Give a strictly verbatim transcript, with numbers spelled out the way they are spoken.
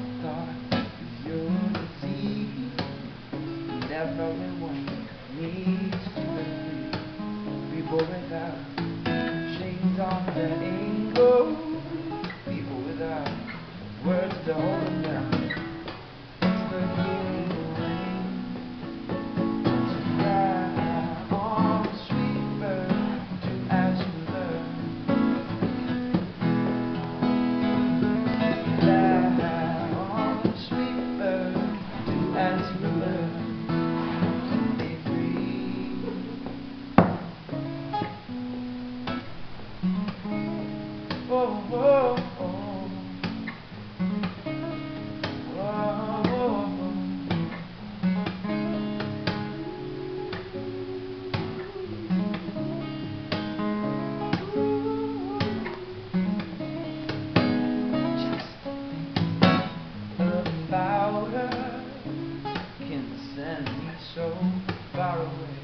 thought you're the sea. Everyone needs to be people without chains on their ankles, people without words to hold them down. It's the healing rain to fly on, sweet bird, as you learn. Fly on, sweet bird, as you learn. Oh, oh, oh. Oh, oh, oh. Just think about her can send me so far away.